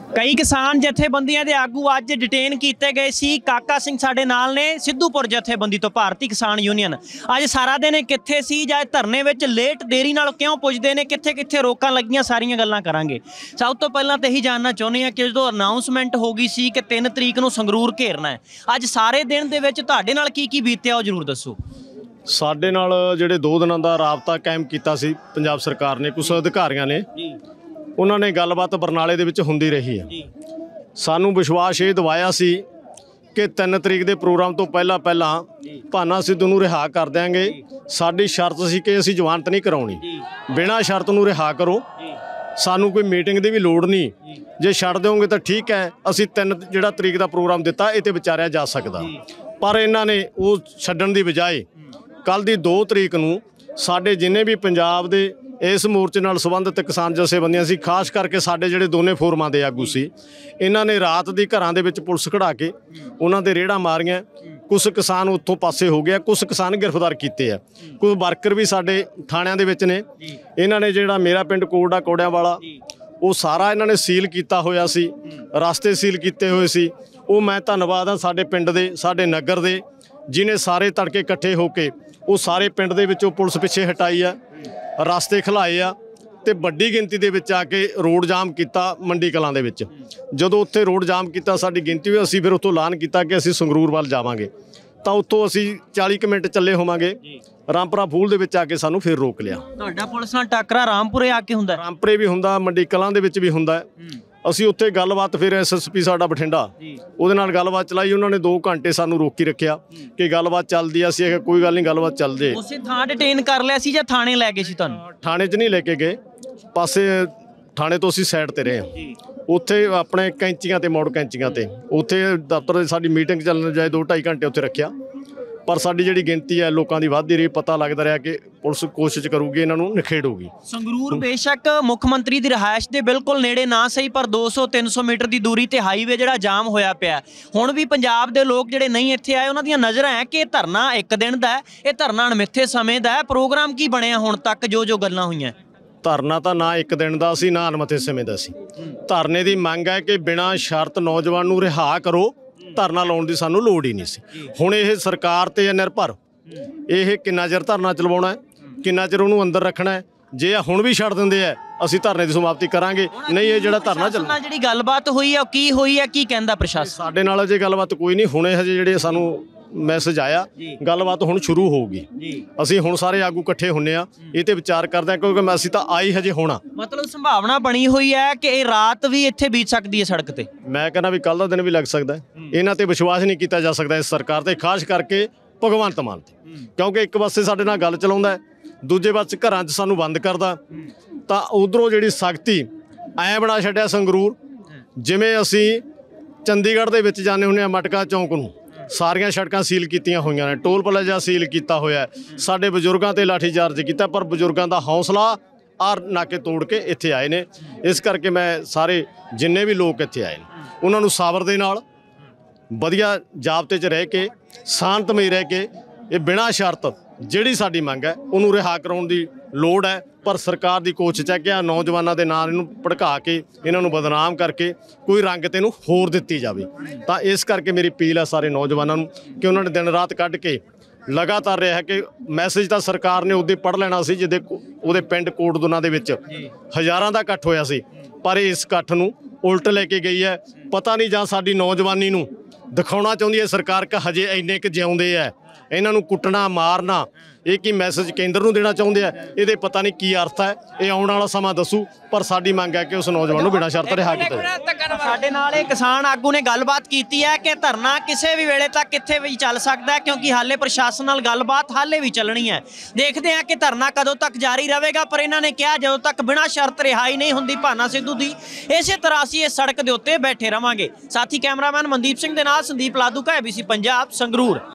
कई किसान जथेबंदियां दे आगू अज डिटेन किए गए सी। काका सिंह साडे नाल ने सिद्धूपुर जथेबंदी तो भारतीय किसान यूनियन अज सारा दिन कित्थे सी जां धरने विच लेट देरी नाल क्यों पुजदे ने, कित्थे कित्थे रोकां लगियां, सारियां गल्लां करांगे। सब तो पहलां तो यही जानना चाहुंदे हां कि जो अनाउंसमेंट हो गई सी कि 3 तरीक नूं संगरूर घेरना है, अज सारे दिन दे विच तुहाडे नाल की बीतिया वो जरूर दसो। ਸਾਡੇ ਨਾਲ ਜਿਹੜੇ 2 ਦਿਨਾਂ ਦਾ ਰਾਬਤਾ ਕਾਇਮ ਕੀਤਾ ਸੀ ਪੰਜਾਬ ਸਰਕਾਰ ਨੇ, ਕੁਝ ਅਧਿਕਾਰੀਆਂ ਨੇ, ਉਹਨਾਂ ਨੇ ਗੱਲਬਾਤ ਬਰਨਾਲੇ ਦੇ ਵਿੱਚ ਹੁੰਦੀ ਰਹੀ ਹੈ। ਸਾਨੂੰ ਵਿਸ਼ਵਾਸ ਇਹ ਦਿਵਾਇਆ ਸੀ ਕਿ 3 ਤਰੀਕ ਦੇ ਪ੍ਰੋਗਰਾਮ ਤੋਂ ਪਹਿਲਾਂ ਭਾਨਾ ਸਿੱਧੂ ਨੂੰ ਰਿਹਾ ਕਰ ਦਿਆਂਗੇ। ਸਾਡੀ ਸ਼ਰਤ ਸੀ ਕਿ ਅਸੀਂ ਜ਼ਮਾਨਤ ਨਹੀਂ ਕਰਾਉਣੀ, ਬਿਨਾਂ ਸ਼ਰਤ ਨੂੰ ਰਿਹਾ ਕਰੋ, ਸਾਨੂੰ ਕੋਈ ਮੀਟਿੰਗ ਦੀ ਵੀ ਲੋੜ ਨਹੀਂ, ਜੇ ਛੱਡ ਦਿਓਗੇ ਤਾਂ ਠੀਕ ਹੈ, ਅਸੀਂ 3 ਜਿਹੜਾ ਤਰੀਕ ਦਾ ਪ੍ਰੋਗਰਾਮ ਦਿੱਤਾ ਇਹ 'ਤੇ ਵਿਚਾਰਿਆ ਜਾ ਸਕਦਾ। ਪਰ ਇਹਨਾਂ ਨੇ ਉਹ ਛੱਡਣ ਦੀ ਬਜਾਏ ਕੱਲ੍ਹ ਦੀ 2 ਤਰੀਕ ਨੂੰ ਸਾਡੇ ਜਿੰਨੇ ਵੀ ਪੰਜਾਬ ਦੇ ਇਸ ਮੋਰਚੇ ਨਾਲ ਸੰਬੰਧਿਤ ਕਿਸਾਨ ਜਥੇਬੰਦੀਆਂ ਸੀ, ਖਾਸ ਕਰਕੇ ਸਾਡੇ ਜਿਹੜੇ ਦੋਨੇ ਫੋਰਮਾਂ ਦੇ ਆਗੂ ਸੀ, ਇਹਨਾਂ ਨੇ ਰਾਤ ਦੀ ਘਰਾਂ ਦੇ ਵਿੱਚ ਪੁਲਿਸ ਖੜਾ ਕੇ ਉਹਨਾਂ ਦੇ ਰੇੜਾਂ ਮਾਰੀਆਂ। ਕੁਝ ਕਿਸਾਨ ਉੱਥੋਂ ਪਾਸੇ ਹੋ ਗਿਆ, ਕੁਝ ਕਿਸਾਨ ਗ੍ਰਿਫਤਾਰ ਕੀਤੇ ਆ, ਕੁਝ ਵਰਕਰ ਵੀ ਸਾਡੇ ਥਾਣਿਆਂ ਦੇ ਵਿੱਚ ਨੇ। ਇਹਨਾਂ ਨੇ ਜਿਹੜਾ ਮੇਰਾ ਪਿੰਡ ਕੋਟੜਾ ਕੋੜਿਆਂ ਵਾਲਾ ਉਹ ਸਾਰਾ ਇਹਨਾਂ ਨੇ ਸੀਲ ਕੀਤਾ ਹੋਇਆ ਸੀ, ਰਸਤੇ ਸੀਲ ਕੀਤੇ ਹੋਏ ਸੀ। ਉਹ ਮੈਂ ਧੰਨਵਾਦ ਹਾਂ ਸਾਡੇ ਪਿੰਡ ਦੇ, ਸਾਡੇ ਨਗਰ ਦੇ, ਜਿਹਨੇ ਸਾਰੇ ਤੜਕੇ ਇਕੱਠੇ ਹੋ ਕੇ ਉਹ ਸਾਰੇ ਪਿੰਡ ਦੇ ਵਿੱਚੋਂ ਪੁਲਿਸ ਪਿੱਛੇ ਹਟਾਈ ਆ, ਰਸਤੇ ਖਿਲਾਏ ਆ ਤੇ ਵੱਡੀ ਗਿਣਤੀ ਦੇ ਵਿੱਚ ਆ ਕੇ ਰੋਡ ਜਾਮ ਕੀਤਾ ਮੰਡੀ ਕਲਾਂ ਦੇ ਵਿੱਚ। ਜਦੋਂ ਉੱਥੇ ਰੋਡ ਜਾਮ ਕੀਤਾ ਸਾਡੀ ਗਿਣਤੀ ਵੀ, ਅਸੀਂ ਫਿਰ ਉੱਥੋਂ ਐਲਾਨ ਕੀਤਾ ਕਿ ਅਸੀਂ ਸੰਗਰੂਰ ਵੱਲ ਜਾਵਾਂਗੇ, ਤਾਂ ਉੱਥੋਂ ਅਸੀਂ 40 ਕੁ ਮਿੰਟ ਚੱਲੇ ਹੋਵਾਂਗੇ, ਰਾਮਪੁਰਾ ਫੂਲ ਦੇ ਵਿੱਚ ਆ ਕੇ ਸਾਨੂੰ ਫਿਰ ਰੋਕ ਲਿਆ। ਤੁਹਾਡਾ ਪੁਲਿਸ ਨਾਲ ਟੱਕਰਾ ਰਾਮਪੁਰੇ ਆ ਕੇ ਹੁੰਦਾ? ਰਾਮਪੁਰੇ ਵੀ ਹੁੰਦਾ, ਮੰਡੀ ਕਲਾਂ ਦੇ ਵਿੱਚ ਵੀ ਹੁੰਦਾ। ਅਸੀਂ ਉੱਥੇ ਗੱਲਬਾਤ ਫਿਰ SSP ਸਾਡਾ ਬਠਿੰਡਾ ਉਹਦੇ ਨਾਲ ਗੱਲਬਾਤ ਚਲਾਈ, ਉਹਨਾਂ ਨੇ 2 ਘੰਟੇ ਸਾਨੂੰ ਰੋਕੀ ਰੱਖਿਆ ਕਿ ਗੱਲਬਾਤ ਚੱਲਦੀ ਆ। ਅਸੀਂ ਕੋਈ ਗੱਲ ਨਹੀਂ, ਗੱਲਬਾਤ ਚੱਲ ਜੇ। ਉਸੇ ਥਾਂ ਡਿਟੇਨ ਕਰ ਲਿਆ ਸੀ ਜਾਂ ਥਾਣੇ ਲੈ ਗਏ ਸੀ ਤੁਹਾਨੂੰ? ਥਾਣੇ 'ਚ ਨਹੀਂ ਲੈ ਕੇ ਗਏ, ਪਾਸੇ ਥਾਣੇ ਤੋਂ ਅਸੀਂ ਸਾਈਡ ਤੇ ਰਹੇ ਹਾਂ। ਉੱਥੇ ਆਪਣੇ ਕੈਂਚੀਆਂ ਤੇ ਮੋੜ ਕੈਂਚੀਆਂ ਤੇ ਉੱਥੇ ਦਫ਼ਤਰ ਸਾਡੀ ਮੀਟਿੰਗ ਚੱਲਣ ਜਾਏ 2-2.5 ਘੰਟੇ ਉੱਥੇ ਰੱਖਿਆ। ਪਰ ਸਾਡੀ ਜਿਹੜੀ ਗਿਣਤੀ ਹੈ ਲੋਕਾਂ ਦੀ ਵੱਧਦੀ ਰਹੀ, ਪਤਾ ਲੱਗਦਾ ਰਿਹਾ ਕਿ ਪੁਲਿਸ ਕੋਸ਼ਿਸ਼ ਕਰੂਗੀ ਇਹਨਾਂ ਨੂੰ ਨਿਖੇੜੂਗੀ। ਸੰਗਰੂਰ ਬੇਸ਼ੱਕ ਮੁੱਖ ਮੰਤਰੀ ਦੀ ਰਿਹਾਇਸ਼ ਦੇ ਬਿਲਕੁਲ ਨੇੜੇ ਨਾ ਸਹੀ, ਪਰ 200-300 ਮੀਟਰ ਦੀ ਦੂਰੀ ਤੇ ਹਾਈਵੇ ਜਿਹੜਾ ਜਾਮ ਹੋਇਆ ਪਿਆ। ਹੁਣ ਵੀ ਪੰਜਾਬ ਦੇ ਲੋਕ ਜਿਹੜੇ ਨਹੀਂ ਇੱਥੇ ਆਏ ਉਹਨਾਂ ਦੀਆਂ ਨਜ਼ਰਾਂ ਹੈ ਕਿ ਇਹ ਧਰਨਾ 1 ਦਿਨ ਦਾ ਹੈ, ਇਹ ਧਰਨਾ ਅਣਮਿੱਥੇ ਸਮੇਂ ਦਾ ਹੈ। ਪ੍ਰੋਗਰਾਮ ਕੀ ਬਣਿਆ ਹੁਣ ਤੱਕ ਜੋ ਗੱਲਾਂ ਹੋਈਆਂ? ਧਰਨਾ ਤਾਂ ਨਾ 1 ਦਿਨ ਦਾ ਸੀ, ਨਾ ਅਣਮਿੱਥੇ ਸਮੇਂ ਦਾ ਸੀ। ਧਰਨੇ ਦੀ ਮੰਗ ਹੈ ਕਿ ਬਿਨਾਂ ਸ਼ਰਤ ਨੌਜਵਾਨ ਨੂੰ ਰਿਹਾ ਕਰੋ, ਧਰਨਾ ਲਾਉਣ ਦੀ ਸਾਨੂੰ ਲੋੜ ਹੀ ਨਹੀਂ ਸੀ। ਹੁਣ ਇਹ ਸਰਕਾਰ ਤੇ ਹੈ ਨਿਰਭਰ, ਇਹ ਕਿੰਨਾ ਚਿਰ ਧਰਨਾ ਚਲਵਾਉਣਾ ਹੈ, ਕਿੰਨਾ ਚਿਰ ਉਹਨੂੰ ਅੰਦਰ ਰੱਖਣਾ ਹੈ। ਜੇ ਹੁਣ ਵੀ ਛੱਡ ਦਿੰਦੇ ਆ ਅਸੀਂ ਧਰਨੇ ਦੀ ਸਮਾਪਤੀ ਕਰਾਂਗੇ, ਨਹੀਂ ਇਹ ਜਿਹੜਾ ਧਰਨਾ ਚੱਲਣਾ। ਜਿਹੜੀ ਗੱਲਬਾਤ ਹੋਈ ਹੈ ਕੀ ਹੋਈ ਹੈ, ਕੀ ਕਹਿੰਦਾ ਪ੍ਰਸ਼ਾਸਨ? ਸਾਡੇ ਨਾਲ ਅਜੇ ਗੱਲਬਾਤ ਕੋਈ ਨਹੀਂ, ਹੁਣੇ ਹਜੇ ਜਿਹੜੇ ਸਾਨੂੰ ਮੈਸੇਜ ਆਇਆ, ਗੱਲਬਾਤ ਹੁਣ ਸ਼ੁਰੂ ਹੋਊਗੀ। ਅਸੀਂ ਹੁਣ ਸਾਰੇ ਆਗੂ ਇਕੱਠੇ ਹੁੰਨੇ ਆ, ਇਹ ਤੇ ਵਿਚਾਰ ਕਰਦੇ ਆ, ਕਿਉਂਕਿ ਅਸੀਂ ਤਾਂ ਆਈ ਹਜੇ ਹੋਣਾ। ਮਤਲਬ ਸੰਭਾਵਨਾ ਬਣੀ ਹੋਈ ਹੈ ਕਿ ਇਹ ਰਾਤ ਵੀ ਇੱਥੇ ਬੀਤ ਸਕਦੀ ਹੈ ਸੜਕ ਤੇ? ਮੈਂ ਕਹਿੰਦਾ ਵੀ ਕੱਲ ਦਾ ਦਿਨ ਵੀ ਲੱਗ ਸਕਦਾ। ਇਹਨਾਂ ਤੇ ਵਿਸ਼ਵਾਸ ਨਹੀਂ ਕੀਤਾ ਜਾ ਸਕਦਾ ਇਸ ਸਰਕਾਰ ਤੇ, ਖਾਸ ਕਰਕੇ ਭਗਵੰਤ ਮਾਨ ਤੇ, ਕਿਉਂਕਿ ਇੱਕ ਪਾਸੇ ਸਾਡੇ ਨਾਲ ਗੱਲ ਚਲਾਉਂਦਾ, ਦੂਜੇ ਪਾਸੇ ਘਰਾਂ 'ਚ ਸਾਨੂੰ ਬੰਦ ਕਰਦਾ। ਤਾਂ ਉਧਰੋਂ ਜਿਹੜੀ ਸਖਤੀ ਐਂ ਬਣਾ ਛੱਡਿਆ ਸੰਗਰੂਰ, ਜਿਵੇਂ ਅਸੀਂ ਚੰਡੀਗੜ੍ਹ ਦੇ ਵਿੱਚ ਜਾਂਦੇ ਹੁੰਦੇ ਆ ਮਟਕਾ ਚੌਂਕ ਨੂੰ, ਸਾਰੀਆਂ ਸੜਕਾਂ ਸੀਲ ਕੀਤੀਆਂ ਹੋਈਆਂ ਨੇ, ਟੋਲ ਪਲਾਜ਼ਾ ਸੀਲ ਕੀਤਾ ਹੋਇਆ, ਸਾਡੇ ਬਜ਼ੁਰਗਾਂ ਤੇ ਲਾਠੀਚਾਰਜ ਕੀਤਾ। ਪਰ ਬਜ਼ੁਰਗਾਂ ਦਾ ਹੌਸਲਾ ਆਰ ਨਾਕੇ ਤੋੜ ਕੇ ਇੱਥੇ ਆਏ ਨੇ। ਇਸ ਕਰਕੇ ਮੈਂ ਸਾਰੇ ਜਿੰਨੇ ਵੀ ਲੋਕ ਇੱਥੇ ਆਏ ਨੇ ਉਹਨਾਂ ਨੂੰ ਸਾਬਰ ਦੇ ਨਾਲ ਵਧੀਆ ਜ਼ਾਬਤੇ 'ਚ ਰਹਿ ਕੇ, ਸ਼ਾਂਤਮਈ ਰਹਿ ਕੇ, ਇਹ ਬਿਨਾਂ ਸ਼ਰਤ ਜਿਹੜੀ ਸਾਡੀ ਮੰਗ ਹੈ ਉਹਨੂੰ ਰਿਹਾ ਕਰਾਉਣ ਦੀ ਲੋੜ ਹੈ। ਪਰ ਸਰਕਾਰ ਦੀ ਕੋਸ਼ਿਸ਼ ਹੈ ਕਿ ਆ ਨੌਜਵਾਨਾਂ ਦੇ ਨਾਲ ਇਹਨੂੰ ਭੜਕਾ ਕੇ, ਇਹਨਾਂ ਨੂੰ ਬਦਨਾਮ ਕਰਕੇ ਕੋਈ ਰੰਗਤ ਇਹਨੂੰ ਹੋਰ ਦਿੱਤੀ ਜਾਵੇ। ਤਾਂ ਇਸ ਕਰਕੇ ਮੇਰੀ ਅਪੀਲ ਹੈ ਸਾਰੇ ਨੌਜਵਾਨਾਂ ਨੂੰ ਕਿ ਉਹਨਾਂ ਨੇ ਦਿਨ ਰਾਤ ਕੱਢ ਕੇ ਲਗਾਤਾਰ ਰਿਹਾ ਕਿ ਮੈਸੇਜ ਤਾਂ ਸਰਕਾਰ ਨੇ ਉਦੋਂ ਪੜ੍ਹ ਲੈਣਾ ਸੀ ਜਿਹਦੇ ਉਹਦੇ ਪਿੰਡ ਕੋਟਦੁਨਾ ਦੇ ਵਿੱਚ ਹਜ਼ਾਰਾਂ ਦਾ ਇਕੱਠ ਹੋਇਆ ਸੀ, ਪਰ ਇਸ ਇਕੱਠ ਨੂੰ ਉਲਟ ਲੈ ਕੇ ਗਈ ਹੈ। ਪਤਾ ਨਹੀਂ ਜਾਂ ਸਾਡੀ ਨੌਜਵਾਨੀ ਨੂੰ ਦਿਖਾਉਣਾ ਚਾਹੁੰਦੀ ਹੈ ਸਰਕਾਰ ਕਿ ਹਜੇ ਇੰਨੇ ਕੁ ਜਿਉਂਦੇ ਆ, ਇਹਨਾਂ ਨੂੰ ਕੁੱਟਣਾ ਮਾਰਨਾ ਇਹ ਕੀ ਮੈਸੇਜ ਕੇਂਦਰ ਨੂੰ ਦੇਣਾ ਚਾਹੁੰਦੇ ਆ, ਇਹਦੇ ਪਤਾ ਨਹੀਂ ਕੀ ਅਰਥ ਹੈ। ਇਹ ਆਉਣ ਵਾਲਾ ਸਮਾਂ ਦੱਸੂ, ਪਰ ਸਾਡੀ ਮੰਗ ਹੈ ਕਿ ਉਸ ਨੌਜਵਾਨ ਨੂੰ ਬਿਨਾਂ ਸ਼ਰਤ ਰਿਹਾ ਕੀਤਾ ਜਾਵੇ। ਸਾਡੇ ਨਾਲ ਇਹ ਕਿਸਾਨ ਆਗੂ ਨੇ ਗੱਲਬਾਤ ਕੀਤੀ ਹੈ ਕਿ ਧਰਨਾ ਕਿਸੇ ਵੀ ਵੇਲੇ ਤੱਕ ਕਿੱਥੇ ਵੀ ਚੱਲ ਸਕਦਾ ਹੈ, ਕਿਉਂਕਿ ਹਾਲੇ ਪ੍ਰਸ਼ਾਸਨ ਨਾਲ ਗੱਲਬਾਤ ਹਾਲੇ ਵੀ ਚੱਲਣੀ ਹੈ। ਦੇਖਦੇ ਹਾਂ ਕਿ ਧਰਨਾ ਕਦੋਂ ਤੱਕ ਜਾਰੀ ਰਹੇਗਾ, ਪਰ ਇਹਨਾਂ ਨੇ ਕਿਹਾ ਜਦੋਂ ਤੱਕ ਬਿਨਾਂ ਸ਼ਰਤ ਰਿਹਾਈ ਨਹੀਂ ਹੁੰਦੀ ਭਾਨਾ ਸਿੱਧੂ ਦੀ, ਇਸੇ ਤਰ੍ਹਾਂ ਅਸੀਂ ਇਸ ਸੜਕ ਦੇ ਉੱਤੇ ਬੈਠੇ ਰਵਾਂਗੇ। ਸਾਥੀ ਕੈਮਰਾਮੈਨ ਮਨਦੀਪ ਸਿੰਘ ਦੇ ਨਾਲ ਸੰਦੀਪ ਲਾਧੂਕਾ, ABC ਪੰਜਾਬ, ਸੰਗਰੂਰ।